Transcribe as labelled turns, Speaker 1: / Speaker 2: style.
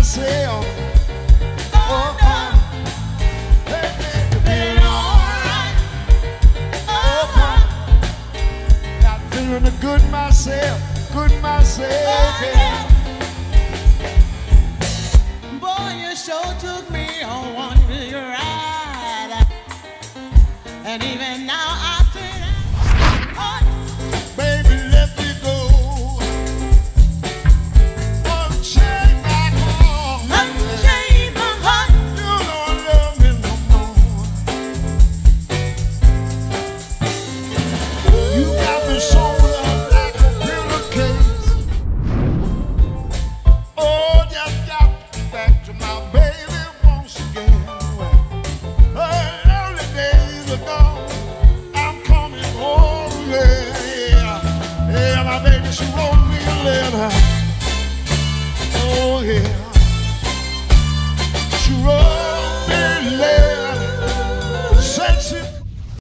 Speaker 1: myself. Oh, hey, feeling alright. Oh, got feeling good myself, yeah.
Speaker 2: Boy, you sure took me on one ride, and even now